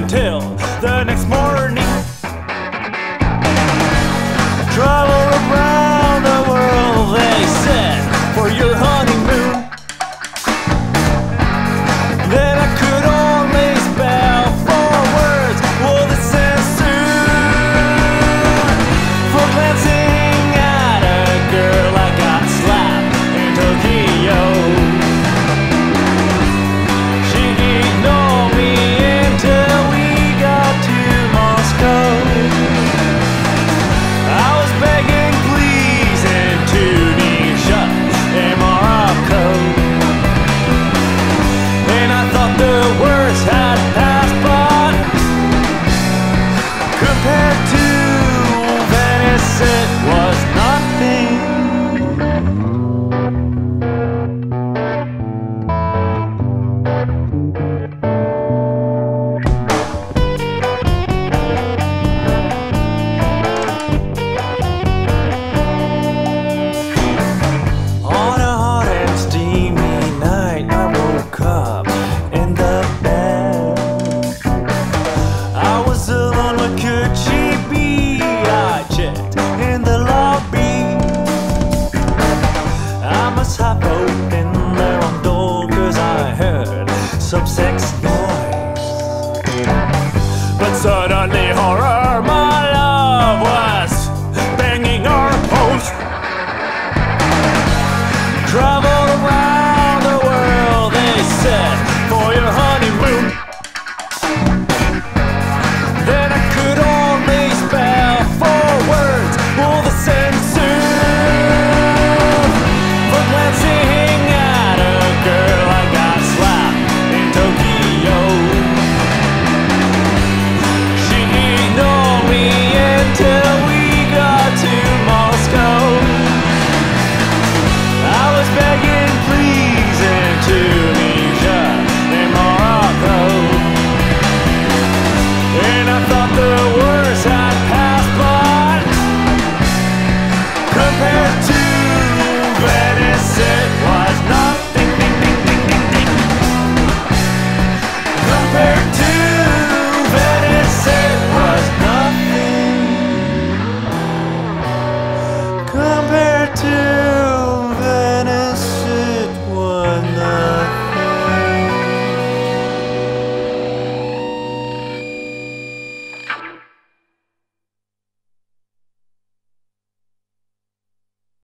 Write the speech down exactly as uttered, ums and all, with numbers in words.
until the next morning. Travel around the world, they said, for your honeymoon. Then I could only spell four words, will this end soon? For glancing at a girl, I got slapped in Tokyo. She ignored me until we got to Moscow. I was begging please in Tunisia and Morocco, and I thought the worst had passed, but compared to Venice it was nothing. On a hot and steamy night, I woke up in the bed. I was alone, what could she be? I checked in the lobby. I must have opened the wrong door, cause I heard some sex noise. But suddenly horror